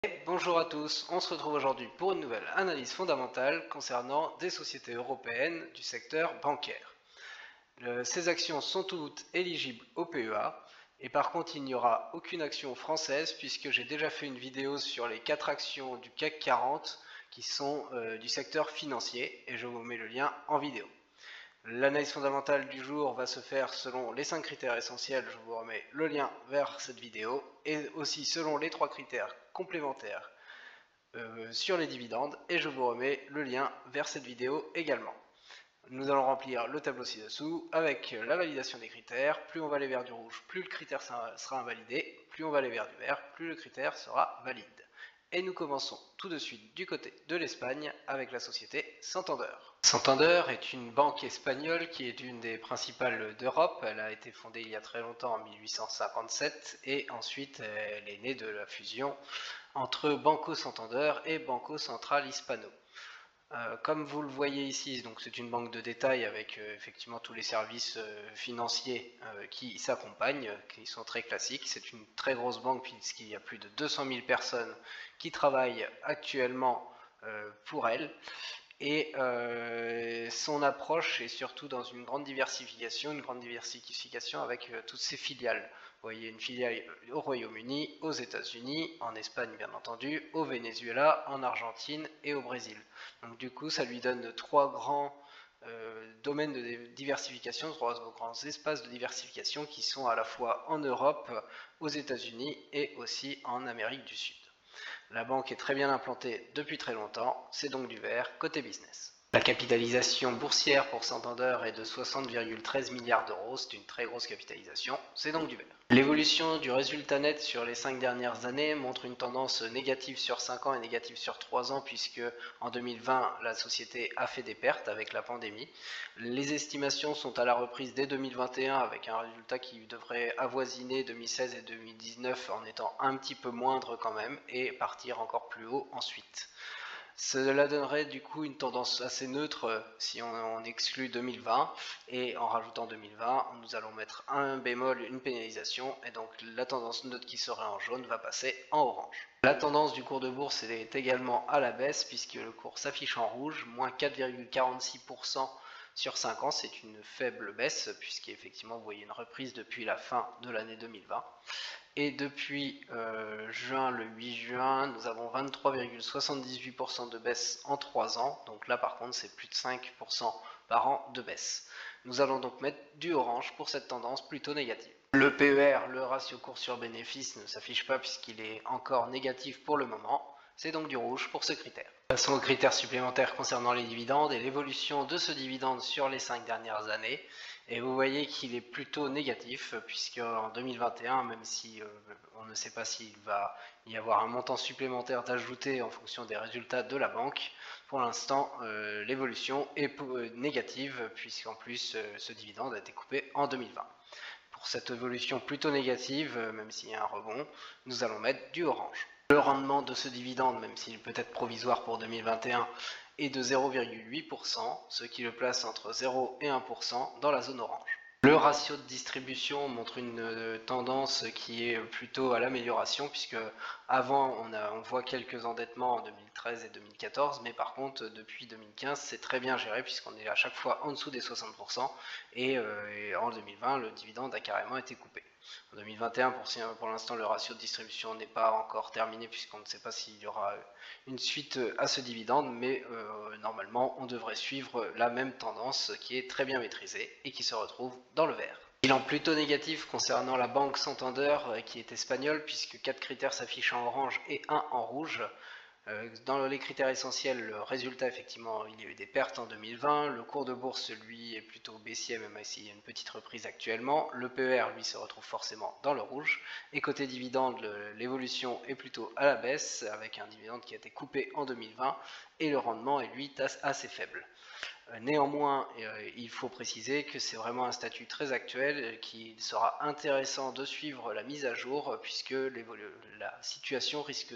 Bonjour à tous, on se retrouve aujourd'hui pour une nouvelle analyse fondamentale concernant des sociétés européennes du secteur bancaire. Ces actions sont toutes éligibles au PEA et par contre il n'y aura aucune action française puisque j'ai déjà fait une vidéo sur les 4 actions du CAC 40 qui sont du secteur financier et je vous mets le lien en vidéo. L'analyse fondamentale du jour va se faire selon les 5 critères essentiels, je vous remets le lien vers cette vidéo, et aussi selon les 3 critères complémentaires sur les dividendes, et je vous remets le lien vers cette vidéo également. Nous allons remplir le tableau ci-dessous avec la validation des critères. Plus on va aller vers du rouge, plus le critère sera invalidé, plus on va aller vers du vert, plus le critère sera valide. Et nous commençons tout de suite du côté de l'Espagne avec la société Santander. Santander est une banque espagnole qui est une des principales d'Europe. Elle a été fondée il y a très longtemps, en 1857, et ensuite elle est née de la fusion entre Banco Santander et Banco Central Hispano. Comme vous le voyez ici, donc c'est une banque de détail avec effectivement tous les services financiers qui s'accompagnent, qui sont très classiques. C'est une très grosse banque puisqu'il y a plus de 200 000 personnes qui travaillent actuellement pour elle. Et son approche est surtout dans une grande diversification avec toutes ses filiales. Vous voyez une filiale au Royaume-Uni, aux États-Unis, en Espagne bien entendu, au Venezuela, en Argentine et au Brésil. Donc du coup ça lui donne 3 grands domaines de diversification, 3 grands espaces de diversification qui sont à la fois en Europe, aux États-Unis et aussi en Amérique du Sud. La banque est très bien implantée depuis très longtemps, c'est donc du vert côté business. La capitalisation boursière pour Santander est de 60,13 milliards d'euros, c'est une très grosse capitalisation, c'est donc du vert. L'évolution du résultat net sur les 5 dernières années montre une tendance négative sur 5 ans et négative sur 3 ans puisque en 2020 la société a fait des pertes avec la pandémie. Les estimations sont à la reprise dès 2021 avec un résultat qui devrait avoisiner 2016 et 2019 en étant un petit peu moindre quand même et partir encore plus haut ensuite. Cela donnerait du coup une tendance assez neutre si on exclut 2020 et en rajoutant 2020 nous allons mettre un bémol, une pénalisation et donc la tendance neutre qui serait en jaune va passer en orange. La tendance du cours de bourse est également à la baisse puisque le cours s'affiche en rouge, moins 4,46% sur 5 ans, c'est une faible baisse puisqu'effectivement vous voyez une reprise depuis la fin de l'année 2020. Et depuis le 8 juin, nous avons 23,78% de baisse en 3 ans. Donc là par contre c'est plus de 5% par an de baisse. Nous allons donc mettre du orange pour cette tendance plutôt négative. Le PER, le ratio cours sur bénéfice, ne s'affiche pas puisqu'il est encore négatif pour le moment. C'est donc du rouge pour ce critère. Passons aux critères supplémentaires concernant les dividendes et l'évolution de ce dividende sur les 5 dernières années. Et vous voyez qu'il est plutôt négatif puisque en 2021, même si on ne sait pas s'il va y avoir un montant supplémentaire d'ajouter en fonction des résultats de la banque, pour l'instant l'évolution est négative puisqu'en plus ce dividende a été coupé en 2020. Pour cette évolution plutôt négative, même s'il y a un rebond, nous allons mettre du orange. Le rendement de ce dividende, même s'il peut être provisoire pour 2021, est de 0,8%, ce qui le place entre 0 et 1% dans la zone orange. Le ratio de distribution montre une tendance qui est plutôt à l'amélioration puisque avant on voit quelques endettements en 2013 et 2014 mais par contre depuis 2015 c'est très bien géré puisqu'on est à chaque fois en dessous des 60% et en 2020 le dividende a carrément été coupé. En 2021 pour l'instant le ratio de distribution n'est pas encore terminé puisqu'on ne sait pas s'il y aura une suite à ce dividende mais normalement on devrait suivre la même tendance qui est très bien maîtrisée et qui se retrouve dans le vert. Bilan plutôt négatif concernant la banque Santander qui est espagnole puisque 4 critères s'affichent en orange et 1 en rouge. Dans les critères essentiels, le résultat, effectivement, il y a eu des pertes en 2020. Le cours de bourse, lui, est plutôt baissier, même s'il y a une petite reprise actuellement. Le PER, lui, se retrouve forcément dans le rouge. Et côté dividende, l'évolution est plutôt à la baisse, avec un dividende qui a été coupé en 2020. Et le rendement est, lui, assez faible. Néanmoins, il faut préciser que c'est vraiment un statut très actuel qu'il sera intéressant de suivre la mise à jour puisque la situation risque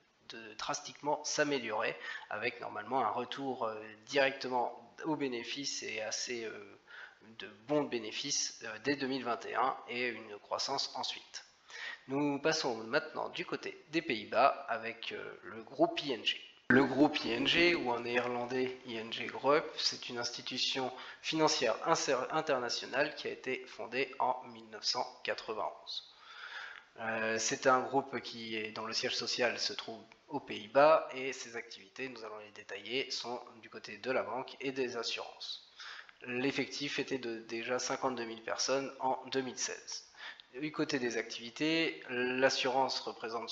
de drastiquement s'améliorer avec normalement un retour directement aux bénéfices et assez de bons bénéfices dès 2021 et une croissance ensuite. Nous passons maintenant du côté des Pays-Bas avec le groupe ING. Le groupe ING, ou en néerlandais ING Group, c'est une institution financière internationale qui a été fondée en 1991. C'est un groupe dont le siège social se trouve aux Pays-Bas et ses activités, nous allons les détailler, sont du côté de la banque et des assurances. L'effectif était de déjà 52 000 personnes en 2016. Du côté des activités, l'assurance représente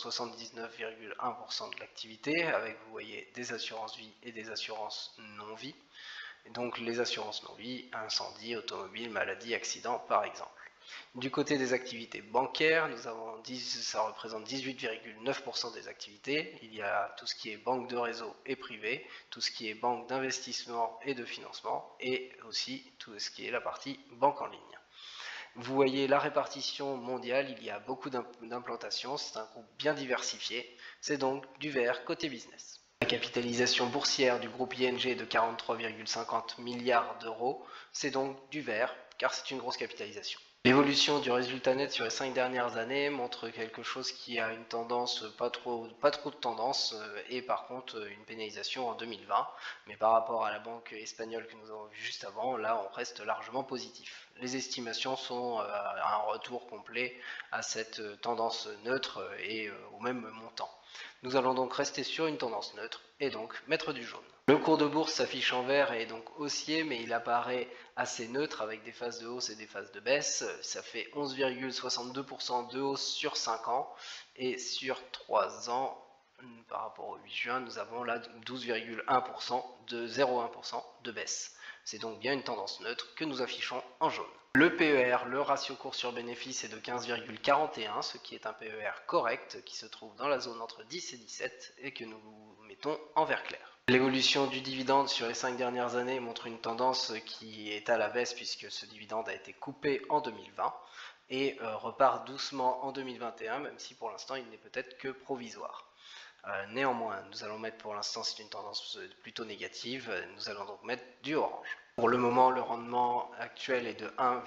79,1% de l'activité, avec, vous voyez, des assurances vie et des assurances non-vie. Donc les assurances non-vie, incendie, automobile, maladie, accident par exemple. Du côté des activités bancaires, ça représente 18,9% des activités. Il y a tout ce qui est banque de réseau et privé, tout ce qui est banque d'investissement et de financement, et aussi tout ce qui est la partie banque en ligne. Vous voyez la répartition mondiale, il y a beaucoup d'implantations, c'est un groupe bien diversifié, c'est donc du vert côté business. La capitalisation boursière du groupe ING est de 43,50 milliards d'euros, c'est donc du vert car c'est une grosse capitalisation. L'évolution du résultat net sur les 5 dernières années montre quelque chose qui a une tendance, pas trop de tendance, et par contre une pénalisation en 2020. Mais par rapport à la banque espagnole que nous avons vue juste avant, là on reste largement positif. Les estimations sont un retour complet à cette tendance neutre et au même montant. Nous allons donc rester sur une tendance neutre et donc mettre du jaune. Le cours de bourse s'affiche en vert et est donc haussier, mais il apparaît assez neutre avec des phases de hausse et des phases de baisse. Ça fait 11,62% de hausse sur 5 ans et sur 3 ans, par rapport au 8 juin, nous avons là 12,1% de 0,1% de baisse. C'est donc bien une tendance neutre que nous affichons en jaune. Le PER, le ratio cours sur bénéfice, est de 15,41, ce qui est un PER correct qui se trouve dans la zone entre 10 et 17 et que nous mettons en vert clair. L'évolution du dividende sur les 5 dernières années montre une tendance qui est à la baisse puisque ce dividende a été coupé en 2020 et repart doucement en 2021, même si pour l'instant il n'est peut-être que provisoire. Néanmoins, nous allons mettre pour l'instant, c'est une tendance plutôt négative, nous allons donc mettre du orange. Pour le moment, le rendement actuel est de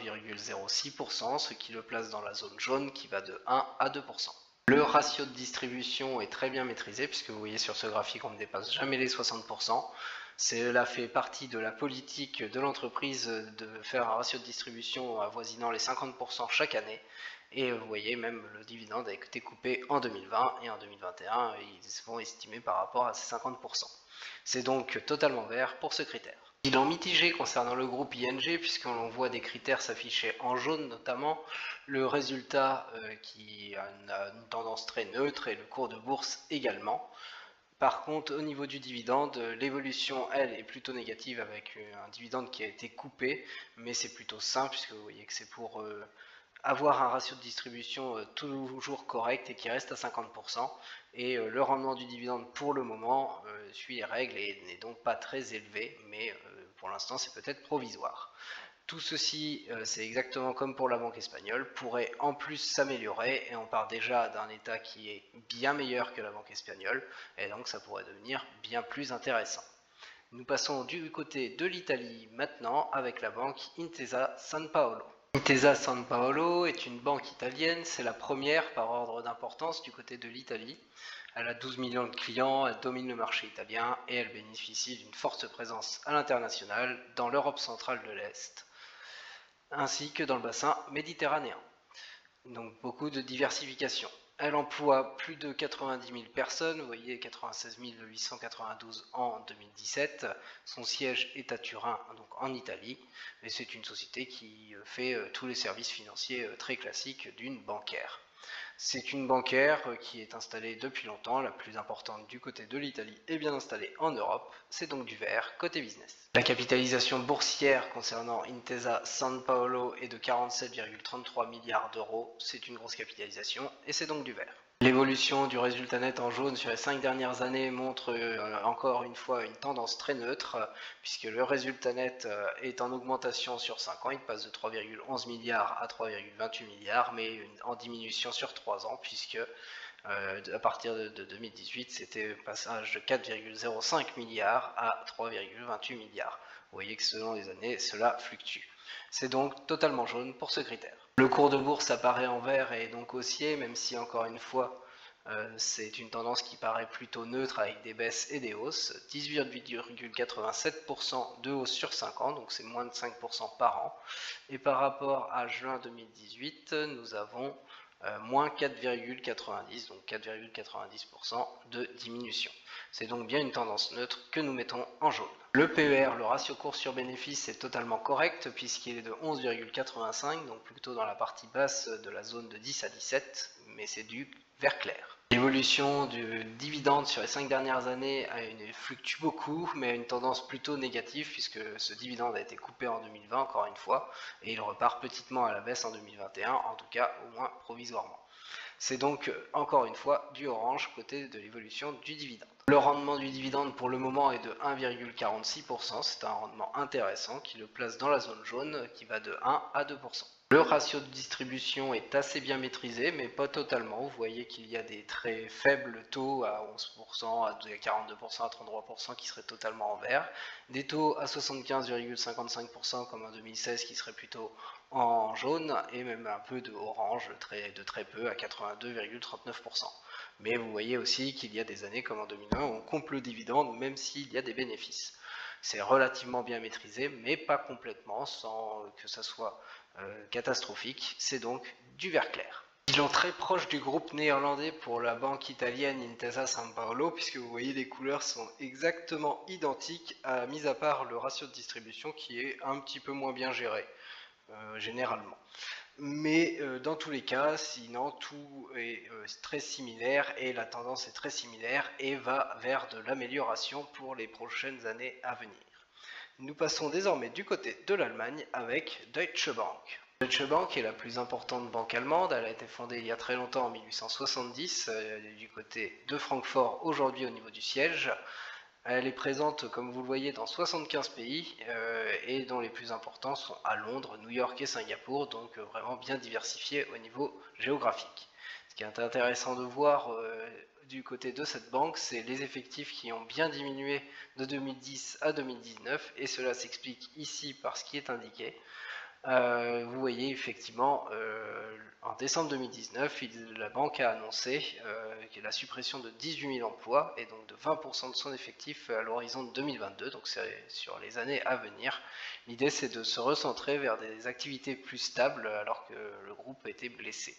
1,06%, ce qui le place dans la zone jaune qui va de 1 à 2%. Le ratio de distribution est très bien maîtrisé puisque vous voyez sur ce graphique on ne dépasse jamais les 60%. Cela fait partie de la politique de l'entreprise de faire un ratio de distribution avoisinant les 50% chaque année. Et vous voyez même le dividende a été coupé en 2020 et en 2021, ils vont estimer par rapport à ces 50%. C'est donc totalement vert pour ce critère. Bilan mitigé concernant le groupe ING puisqu'on voit des critères s'afficher en jaune notamment, le résultat qui a une tendance très neutre et le cours de bourse également. Par contre, au niveau du dividende, l'évolution, elle, est plutôt négative avec un dividende qui a été coupé, mais c'est plutôt sain puisque vous voyez que c'est pour avoir un ratio de distribution toujours correct et qui reste à 50%. Et le rendement du dividende pour le moment suit les règles et n'est donc pas très élevé, mais pour l'instant c'est peut-être provisoire. Tout ceci, c'est exactement comme pour la banque espagnole, pourrait en plus s'améliorer et on part déjà d'un état qui est bien meilleur que la banque espagnole et donc ça pourrait devenir bien plus intéressant. Nous passons du côté de l'Italie maintenant avec la banque Intesa Sanpaolo. Intesa Sanpaolo est une banque italienne, c'est la première par ordre d'importance du côté de l'Italie. Elle a 12 millions de clients, elle domine le marché italien et elle bénéficie d'une forte présence à l'international dans l'Europe centrale de l'Est, ainsi que dans le bassin méditerranéen. Donc beaucoup de diversification. Elle emploie plus de 90 000 personnes, vous voyez 96 892 en 2017. Son siège est à Turin, donc en Italie, et c'est une société qui fait tous les services financiers très classiques d'une bancaire. C'est une bancaire qui est installée depuis longtemps, la plus importante du côté de l'Italie et bien installée en Europe, c'est donc du vert côté business. La capitalisation boursière concernant Intesa Sanpaolo est de 47,33 milliards d'euros, c'est une grosse capitalisation et c'est donc du vert. L'évolution du résultat net en jaune sur les 5 dernières années montre encore une fois une tendance très neutre, puisque le résultat net est en augmentation sur 5 ans, il passe de 3,11 milliards à 3,28 milliards, mais en diminution sur 3 ans, puisque à partir de 2018, c'était un passage de 4,05 milliards à 3,28 milliards. Vous voyez que selon les années, cela fluctue. C'est donc totalement jaune pour ce critère. Le cours de bourse apparaît en vert et est donc haussier, même si encore une fois c'est une tendance qui paraît plutôt neutre avec des baisses et des hausses. 18,87% de hausse sur 5 ans, donc c'est moins de 5% par an. Et par rapport à juin 2018, nous avons moins 4,90, donc 4,90% de diminution. C'est donc bien une tendance neutre que nous mettons en jaune. Le PER, le ratio cours sur bénéfice, est totalement correct puisqu'il est de 11,85, donc plutôt dans la partie basse de la zone de 10 à 17, mais c'est du vert clair. L'évolution du dividende sur les 5 dernières années fluctue beaucoup, mais a une tendance plutôt négative puisque ce dividende a été coupé en 2020 encore une fois, et il repart petitement à la baisse en 2021, en tout cas au moins provisoirement. C'est donc encore une fois du orange côté de l'évolution du dividende. Le rendement du dividende pour le moment est de 1,46%, c'est un rendement intéressant qui le place dans la zone jaune qui va de 1 à 2%. Le ratio de distribution est assez bien maîtrisé, mais pas totalement. Vous voyez qu'il y a des très faibles taux à 11%, à 42%, à 33% qui seraient totalement en vert. Des taux à 75,55% comme en 2016 qui seraient plutôt en jaune, et même un peu de orange, de très peu, à 82,39%. Mais vous voyez aussi qu'il y a des années comme en 2020 où on coupe le dividende même s'il y a des bénéfices. C'est relativement bien maîtrisé, mais pas complètement, sans que ça soit catastrophique. C'est donc du vert clair. Bilan très proche du groupe néerlandais pour la banque italienne Intesa Sanpaolo, puisque vous voyez les couleurs sont exactement identiques, mis à part le ratio de distribution qui est un petit peu moins bien géré, généralement. Mais dans tous les cas, sinon tout est très similaire et la tendance est très similaire et va vers de l'amélioration pour les prochaines années à venir. Nous passons désormais du côté de l'Allemagne avec Deutsche Bank. Deutsche Bank est la plus importante banque allemande, elle a été fondée il y a très longtemps en 1870 du côté de Francfort, aujourd'hui au niveau du siège. Elle est présente, comme vous le voyez, dans 75 pays et dont les plus importants sont à Londres, New York et Singapour, donc vraiment bien diversifiés au niveau géographique. Ce qui est intéressant de voir du côté de cette banque, c'est les effectifs qui ont bien diminué de 2010 à 2019 et cela s'explique ici par ce qui est indiqué. Vous voyez effectivement en décembre 2019 la banque a annoncé la suppression de 18 000 emplois et donc de 20% de son effectif à l'horizon de 2022, donc c'est sur les années à venir. L'idée c'est de se recentrer vers des activités plus stables alors que le groupe a été blessé.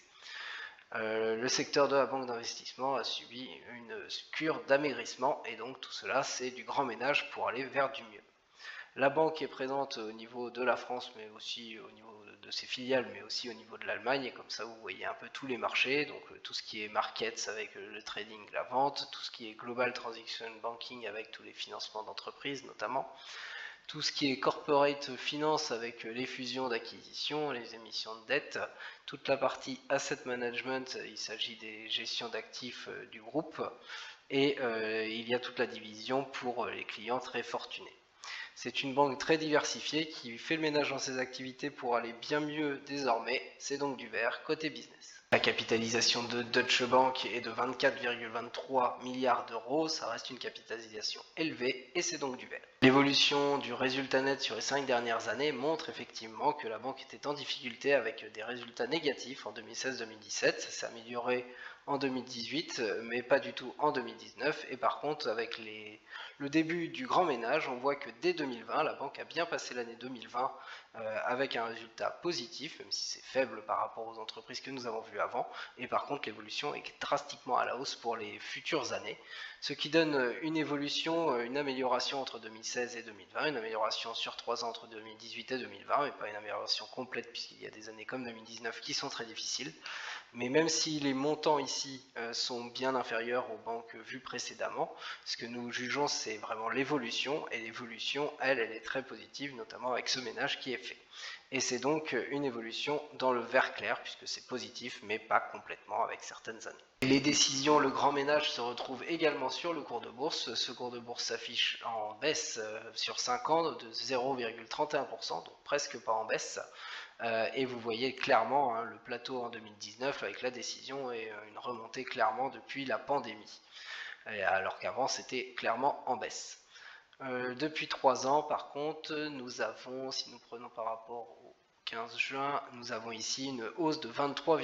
Le secteur de la banque d'investissement a subi une cure d'amaigrissement et donc tout cela c'est du grand ménage pour aller vers du mieux. La banque est présente au niveau de la France, mais aussi au niveau de ses filiales, mais aussi au niveau de l'Allemagne. Et comme ça, vous voyez un peu tous les marchés, donc tout ce qui est markets avec le trading, la vente, tout ce qui est global transaction banking avec tous les financements d'entreprises notamment, tout ce qui est corporate finance avec les fusions d'acquisitions, les émissions de dette, toute la partie asset management, il s'agit des gestions d'actifs du groupe, et il y a toute la division pour les clients très fortunés. C'est une banque très diversifiée qui fait le ménage dans ses activités pour aller bien mieux désormais, c'est donc du vert côté business. La capitalisation de Deutsche Bank est de 24,23 milliards d'euros, ça reste une capitalisation élevée et c'est donc du vert. L'évolution du résultat net sur les 5 dernières années montre effectivement que la banque était en difficulté avec des résultats négatifs en 2016-2017, ça s'est amélioré en 2018 mais pas du tout en 2019 et par contre avec le début du grand ménage on voit que dès 2020 la banque a bien passé l'année 2020 avec un résultat positif même si c'est faible par rapport aux entreprises que nous avons vues avant et par contre l'évolution est drastiquement à la hausse pour les futures années, ce qui donne une évolution, une amélioration entre 2016 et 2020, une amélioration sur 3 ans entre 2018 et 2020 mais pas une amélioration complète puisqu'il y a des années comme 2019 qui sont très difficiles. Mais même si les montants ici sont bien inférieurs aux banques vues précédemment, ce que nous jugeons c'est vraiment l'évolution, et l'évolution elle est très positive, notamment avec ce ménage qui est fait. Et c'est donc une évolution dans le vert clair, puisque c'est positif, mais pas complètement avec certaines années. Les décisions, le grand ménage se retrouve également sur le cours de bourse. Ce cours de bourse s'affiche en baisse sur 5 ans de 0,31%, donc presque pas en baisse. Et vous voyez clairement le plateau en 2019 avec la décision et une remontée clairement depuis la pandémie, alors qu'avant c'était clairement en baisse. Depuis 3 ans, par contre, nous avons, si nous prenons par rapport au 15 juin, nous avons ici une hausse de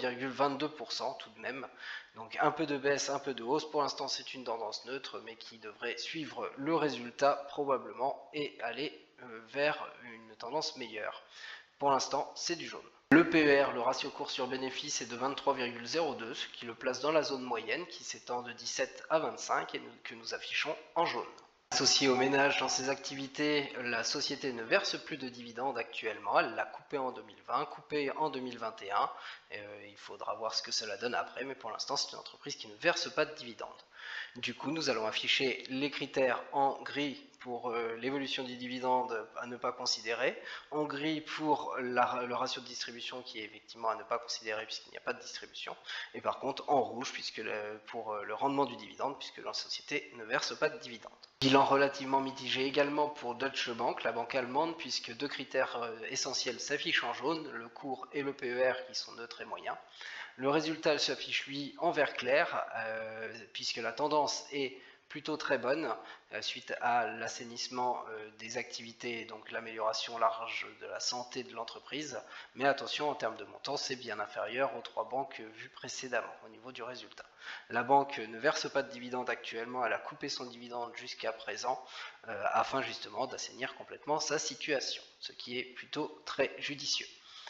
23,22% tout de même. Donc un peu de baisse, un peu de hausse. Pour l'instant, c'est une tendance neutre, mais qui devrait suivre le résultat probablement et aller vers une tendance meilleure. Pour l'instant, c'est du jaune. Le PER, le ratio cours sur bénéfice, est de 23,02, ce qui le place dans la zone moyenne qui s'étend de 17 à 25 et que nous affichons en jaune. Associé aux ménages dans ses activités, la société ne verse plus de dividendes actuellement. Elle l'a coupé en 2020, coupé en 2021. Il faudra voir ce que cela donne après, mais pour l'instant, c'est une entreprise qui ne verse pas de dividendes. Du coup, nous allons afficher les critères en gris pour l'évolution du dividende à ne pas considérer, en gris pour le ratio de distribution qui est effectivement à ne pas considérer puisqu'il n'y a pas de distribution, et par contre en rouge pour le rendement du dividende puisque la société ne verse pas de dividende. Bilan relativement mitigé également pour Deutsche Bank, la banque allemande, puisque deux critères essentiels s'affichent en jaune, le cours et le PER qui sont neutres et moyens. Le résultat s'affiche lui en vert clair, puisque la tendance est plutôt très bonne suite à l'assainissement des activités et donc l'amélioration large de la santé de l'entreprise. Mais attention, en termes de montant, c'est bien inférieur aux 3 banques vues précédemment au niveau du résultat. La banque ne verse pas de dividende actuellement, elle a coupé son dividende jusqu'à présent afin justement d'assainir complètement sa situation, ce qui est plutôt très judicieux.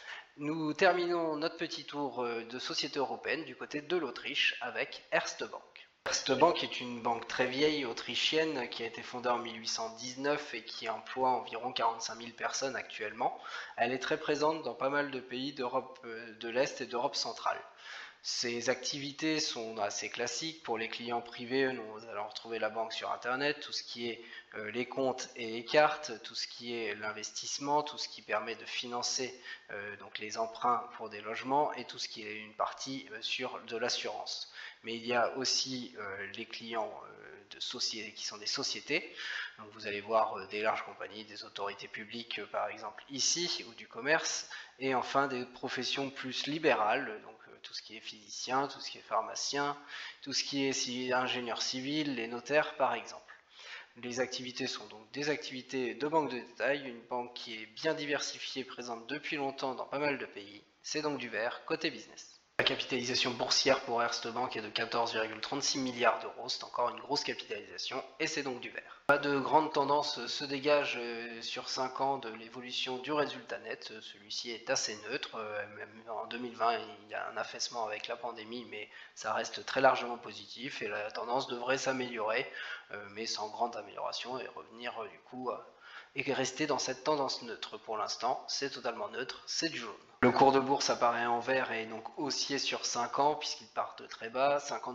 Nous terminons notre petit tour de société européenne du côté de l'Autriche avec Erste Bank. Erste Bank est une banque très vieille autrichienne qui a été fondée en 1819 et qui emploie environ 45 000 personnes actuellement. Elle est très présente dans pas mal de pays d'Europe de l'Est et d'Europe centrale. Ces activités sont assez classiques pour les clients privés. Nous allons retrouver la banque sur internet, tout ce qui est les comptes et les cartes, tout ce qui est l'investissement, tout ce qui permet de financer donc les emprunts pour des logements et tout ce qui est une partie sur de l'assurance. Mais il y a aussi les clients de sociétés qui sont des sociétés. Donc vous allez voir des larges compagnies, des autorités publiques par exemple ici, ou du commerce, et enfin des professions plus libérales, donc tout ce qui est physicien, tout ce qui est pharmacien, tout ce qui est ingénieur civil, les notaires par exemple. Les activités sont donc des activités de banque de détail, une banque qui est bien diversifiée, présente depuis longtemps dans pas mal de pays. C'est donc du vert côté business. La capitalisation boursière pour Erste Bank est de 14,36 milliards d'euros, c'est encore une grosse capitalisation et c'est donc du vert. Pas de grande tendance se dégage sur 5 ans de l'évolution du résultat net, celui-ci est assez neutre, même en 2020 il y a un affaissement avec la pandémie mais ça reste très largement positif et la tendance devrait s'améliorer mais sans grande amélioration et revenir du coup et rester dans cette tendance neutre pour l'instant, c'est totalement neutre, c'est du jaune. Le cours de bourse apparaît en vert et est donc haussier sur 5 ans puisqu'il part de très bas,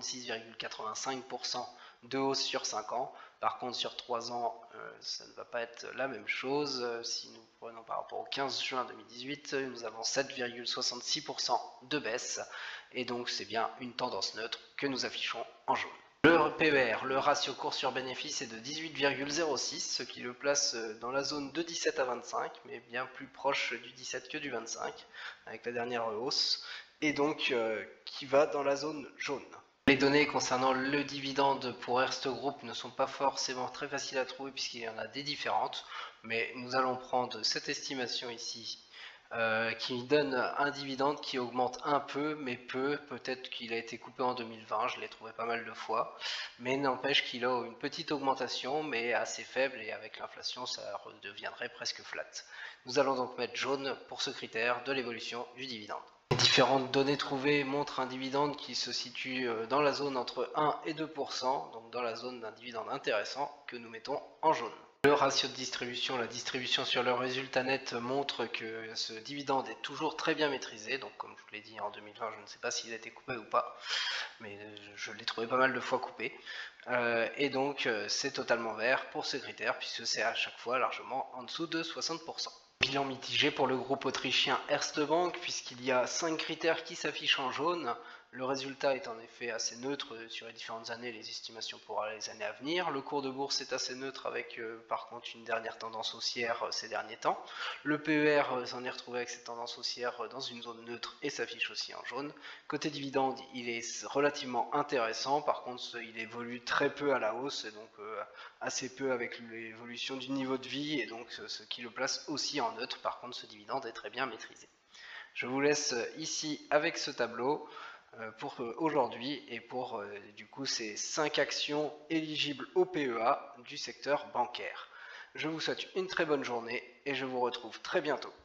56,85% de hausse sur 5 ans. Par contre sur 3 ans, ça ne va pas être la même chose. Si nous prenons par rapport au 15 juin 2018, nous avons 7,66% de baisse et donc c'est bien une tendance neutre que nous affichons en jaune. Le PER, le ratio cours sur bénéfice est de 18,06, ce qui le place dans la zone de 17 à 25, mais bien plus proche du 17 que du 25, avec la dernière hausse, et donc qui va dans la zone jaune. Les données concernant le dividende pour Erste Group ne sont pas forcément très faciles à trouver puisqu'il y en a des différentes, mais nous allons prendre cette estimation ici qui donne un dividende qui augmente un peu, mais peu. Peut-être qu'il a été coupé en 2020, je l'ai trouvé pas mal de fois, mais n'empêche qu'il a une petite augmentation, mais assez faible, et avec l'inflation, ça redeviendrait presque flat. Nous allons donc mettre jaune pour ce critère de l'évolution du dividende. Les différentes données trouvées montrent un dividende qui se situe dans la zone entre 1 et 2%, donc dans la zone d'un dividende intéressant que nous mettons en jaune. Le ratio de distribution, la distribution sur le résultat net montre que ce dividende est toujours très bien maîtrisé. Donc comme je vous l'ai dit en 2020, je ne sais pas s'il a été coupé ou pas, mais je l'ai trouvé pas mal de fois coupé. Et donc c'est totalement vert pour ce critère puisque c'est à chaque fois largement en dessous de 60%. Bilan mitigé pour le groupe autrichien Erste Bank puisqu'il y a 5 critères qui s'affichent en jaune. Le résultat est en effet assez neutre sur les différentes années, les estimations pour les années à venir. Le cours de bourse est assez neutre avec par contre une dernière tendance haussière ces derniers temps. Le PER s'en est retrouvé avec cette tendance haussière dans une zone neutre et s'affiche aussi en jaune. Côté dividende, il est relativement intéressant, par contre il évolue très peu à la hausse et donc assez peu avec l'évolution du niveau de vie et donc ce qui le place aussi en neutre. Par contre ce dividende est très bien maîtrisé. Je vous laisse ici avec ce tableau pour aujourd'hui et pour du coup ces 5 actions éligibles au PEA du secteur bancaire. Je vous souhaite une très bonne journée et je vous retrouve très bientôt.